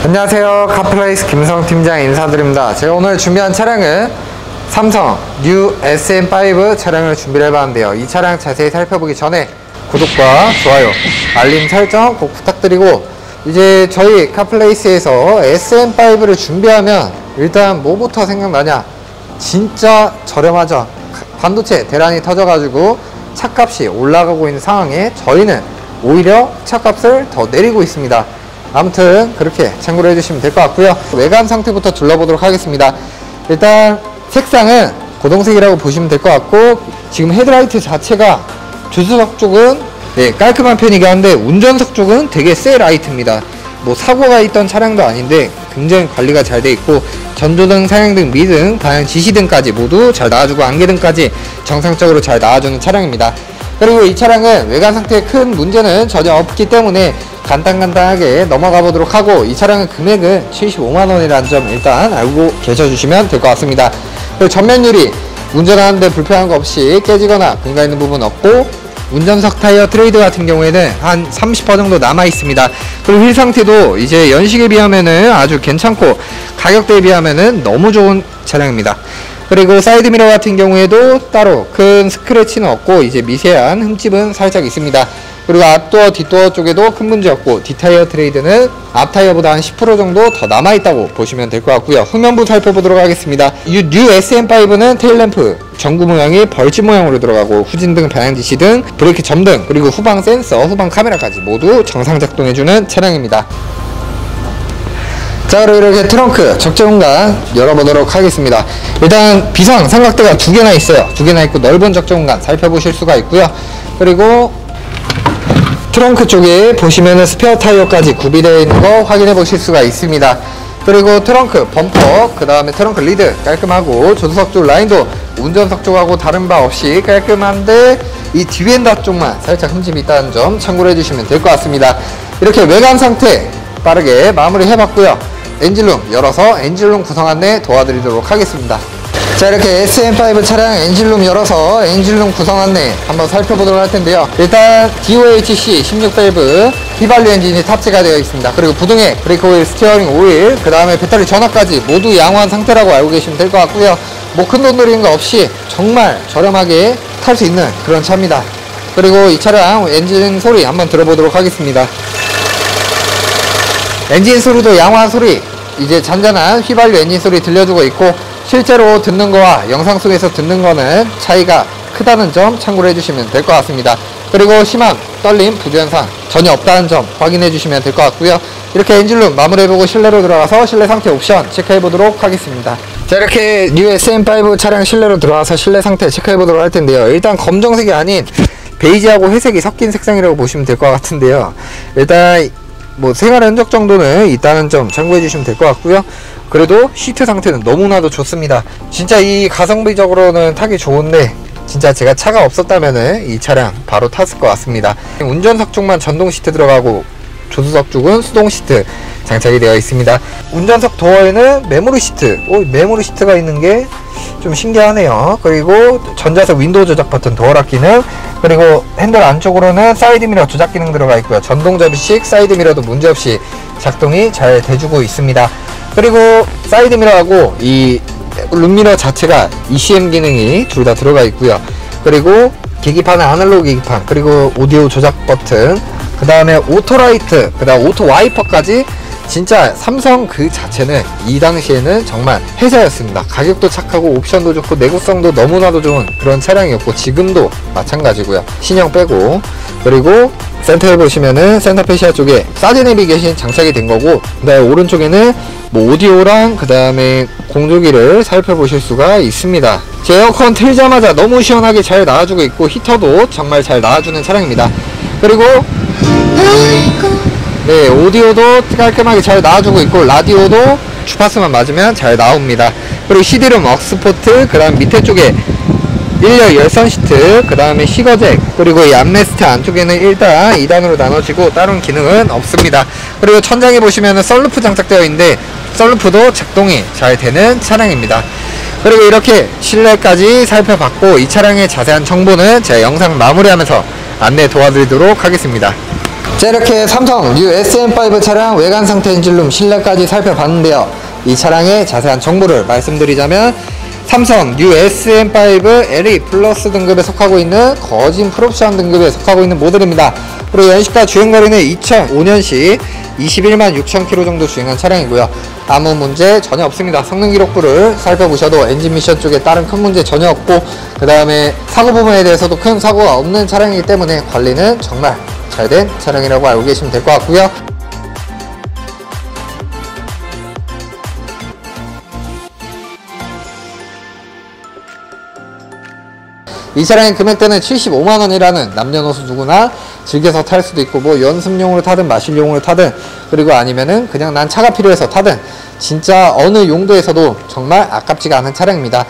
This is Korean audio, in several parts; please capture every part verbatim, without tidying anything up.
안녕하세요, 카플레이스 김성 팀장 인사드립니다. 제가 오늘 준비한 차량은 삼성 뉴 에스엠 파이브 차량을 준비를 해봤는데요. 이 차량 자세히 살펴보기 전에 구독과 좋아요, 알림 설정 꼭 부탁드리고, 이제 저희 카플레이스에서 에스엠 파이브를 준비하면 일단 뭐부터 생각나냐? 진짜 저렴하죠. 반도체 대란이 터져가지고 차값이 올라가고 있는 상황에 저희는 오히려 차값을 더 내리고 있습니다. 아무튼 그렇게 참고를 해주시면 될 것 같고요. 외관 상태부터 둘러보도록 하겠습니다. 일단 색상은 고동색이라고 보시면 될 것 같고, 지금 헤드라이트 자체가 조수석 쪽은 네, 깔끔한 편이긴 한데 운전석 쪽은 되게 새 라이트입니다. 뭐 사고가 있던 차량도 아닌데 굉장히 관리가 잘 돼 있고, 전조등, 사양등, 미등, 방향 지시등까지 모두 잘 나와주고 안개등까지 정상적으로 잘 나와주는 차량입니다. 그리고 이 차량은 외관 상태에 큰 문제는 전혀 없기 때문에 간단간단하게 넘어가 보도록 하고, 이 차량의 금액은 칠십오만 원이라는 점 일단 알고 계셔주시면 될 것 같습니다. 그리고 전면 유리 운전하는데 불편한 거 없이 깨지거나 금가 있는 부분 없고, 운전석 타이어 트레이드 같은 경우에는 한 삼십 퍼센트 정도 남아 있습니다. 그리고 휠 상태도 이제 연식에 비하면은 아주 괜찮고 가격대에 비하면은 너무 좋은 차량입니다. 그리고 사이드미러 같은 경우에도 따로 큰 스크래치는 없고 이제 미세한 흠집은 살짝 있습니다. 그리고 앞도어, 뒷도어 쪽에도 큰 문제 없고, 뒷타이어 트레이드는 앞타이어보다 한 십 퍼센트 정도 더 남아있다고 보시면 될 것 같고요. 후면부 살펴보도록 하겠습니다. 이 뉴 에스엠 파이브는 테일램프 전구 모양이 벌집 모양으로 들어가고, 후진등, 방향지시등, 브레이크 점등, 그리고 후방 센서, 후방 카메라까지 모두 정상 작동해주는 차량입니다. 자, 그리고 이렇게 트렁크 적재 공간 열어보도록 하겠습니다. 일단 비상 삼각대가 두 개나 있어요. 두 개나 있고 넓은 적재 공간 살펴보실 수가 있고요. 그리고 트렁크 쪽에 보시면은 스페어 타이어까지 구비되어 있는 거 확인해 보실 수가 있습니다. 그리고 트렁크 범퍼, 그 다음에 트렁크 리드 깔끔하고, 조수석 쪽 라인도 운전석 쪽하고 다른 바 없이 깔끔한데 이 뒤엔다 쪽만 살짝 흠집이 있다는 점 참고를 해주시면 될 것 같습니다. 이렇게 외관 상태 빠르게 마무리 해봤고요. 엔진룸 열어서 엔진룸 구성 안내 도와드리도록 하겠습니다. 자, 이렇게 에스엠 파이브 차량 엔진룸 열어서 엔진룸 구성 안내 한번 살펴보도록 할 텐데요. 일단 디오에이치씨 십육 밸브 휘발유 엔진이 탑재가 되어 있습니다. 그리고 부등액, 브레이크 오일, 스티어링 오일, 그 다음에 배터리 전압까지 모두 양호한 상태라고 알고 계시면 될 것 같고요. 뭐 큰 돈 들이는 거 없이 정말 저렴하게 탈 수 있는 그런 차입니다. 그리고 이 차량 엔진 소리 한번 들어보도록 하겠습니다. 엔진 소리도 양호한 소리, 이제 잔잔한 휘발유 엔진 소리 들려주고 있고, 실제로 듣는 거와 영상 속에서 듣는 거는 차이가 크다는 점 참고를 해주시면 될 것 같습니다. 그리고 심한 떨림, 부주현상 전혀 없다는 점 확인해 주시면 될 것 같고요. 이렇게 엔진룸 마무리해보고 실내로 들어가서 실내 상태 옵션 체크해보도록 하겠습니다. 자, 이렇게 뉴 에스엠 파이브 차량 실내로 들어가서 실내 상태 체크해보도록 할 텐데요. 일단 검정색이 아닌 베이지하고 회색이 섞인 색상이라고 보시면 될 것 같은데요. 일단 뭐 생활 흔적 정도는 있다는 점 참고해 주시면 될 것 같고요. 그래도 시트 상태는 너무나도 좋습니다. 진짜 이 가성비적으로는 타기 좋은데, 진짜 제가 차가 없었다면은 이 차량 바로 탔을 것 같습니다. 운전석 쪽만 전동 시트 들어가고 조수석 쪽은 수동 시트 장착이 되어 있습니다. 운전석 도어에는 메모리 시트, 오, 메모리 시트가 있는 게 좀 신기하네요. 그리고 전자석 윈도우 조작 버튼, 도어락 기능, 그리고 핸들 안쪽으로는 사이드미러 조작 기능 들어가 있고요. 전동 접이식 사이드미러도 문제없이 작동이 잘 돼주고 있습니다. 그리고 사이드미러하고 이 룸미러 자체가 이씨엠 기능이 둘 다 들어가 있고요. 그리고 계기판은 아날로그 계기판, 그리고 오디오 조작 버튼, 그 다음에 오토라이트, 그 다음 오토 와이퍼까지 진짜 삼성 그 자체는 이 당시에는 정말 회사였습니다. 가격도 착하고 옵션도 좋고 내구성도 너무나도 좋은 그런 차량이었고, 지금도 마찬가지고요. 신형 빼고. 그리고 센터에 보시면은 센터 페시아 쪽에 사드 내비게이션 장착이 된 거고, 그 다음에 오른쪽에는 뭐 오디오랑 그 다음에 공조기를 살펴보실 수가 있습니다. 제 에어컨 틀자마자 너무 시원하게 잘 나와주고 있고, 히터도 정말 잘 나와주는 차량입니다. 그리고 네, 오디오도 깔끔하게 잘 나와주고 있고, 라디오도 주파수만 맞으면 잘 나옵니다. 그리고 씨디룸 억스포트, 그 다음 밑에 쪽에 일열 열선 시트, 그 다음에 시거잭, 그리고 이 암레스트 안쪽에는 일 단, 이 단으로 나눠지고 다른 기능은 없습니다. 그리고 천장에 보시면은 썬루프 장착되어 있는데 썬루프도 작동이 잘 되는 차량입니다. 그리고 이렇게 실내까지 살펴봤고, 이 차량의 자세한 정보는 제가 영상 마무리하면서 안내 도와드리도록 하겠습니다. 자, 이렇게 삼성 뉴 에스엠 파이브 차량 외관 상태, 엔진룸, 실내까지 살펴봤는데요. 이 차량의 자세한 정보를 말씀드리자면 삼성 뉴 에스엠 파이브 엘이 플러스 등급에 속하고 있는 거진 풀옵션 등급에 속하고 있는 모델입니다. 그리고 연식과 주행거리는 이천오 년식 이십일만 육천 킬로미터 정도 주행한 차량이고요. 아무 문제 전혀 없습니다. 성능 기록부를 살펴보셔도 엔진 미션 쪽에 다른 큰 문제 전혀 없고, 그 다음에 사고 부분에 대해서도 큰 사고가 없는 차량이기 때문에 관리는 정말 잘된 차량이라고 알고 계시면 될 것 같고요. 이 차량의 금액대는 칠십오만 원이라는 남녀노소 누구나 즐겨서 탈 수도 있고, 뭐 연습용으로 타든 마실용으로 타든, 그리고 아니면은 그냥 난 차가 필요해서 타든, 진짜 어느 용도에서도 정말 아깝지가 않은 차량입니다.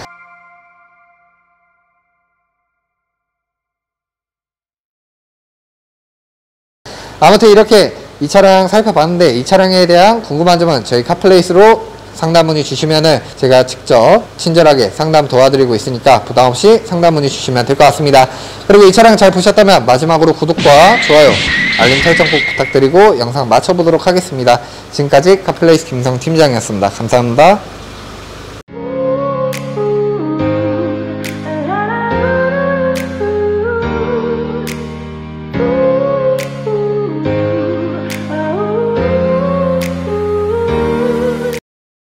아무튼 이렇게 이 차량 살펴봤는데, 이 차량에 대한 궁금한 점은 저희 카플레이스로 상담 문의 주시면은 제가 직접 친절하게 상담 도와드리고 있으니까 부담없이 상담 문의 주시면 될 것 같습니다. 그리고 이 차량 잘 보셨다면 마지막으로 구독과 좋아요, 알림 설정 꼭 부탁드리고 영상 마쳐보도록 하겠습니다. 지금까지 카플레이스 김성 팀장이었습니다. 감사합니다.